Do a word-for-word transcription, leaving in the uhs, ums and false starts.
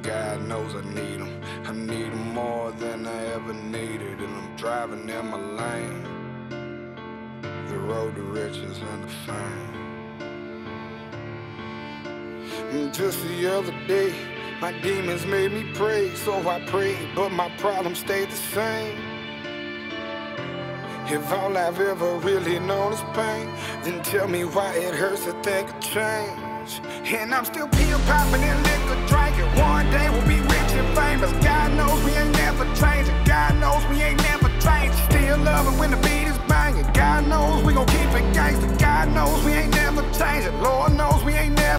God knows I need them. I need them more than I ever needed, and I'm driving in my lane, the road to riches and to fame. And just the other day, my demons made me pray, so I prayed, but my problems stayed the same. If all I've ever really known is pain, then tell me why it hurts to think of change. And I'm still pill popping and liquor drinking. One day we'll be rich and famous. God knows we ain't never changing. God knows we ain't never changing. Still loving when the beat is banging. God knows we gon' keep it gangster. God knows we ain't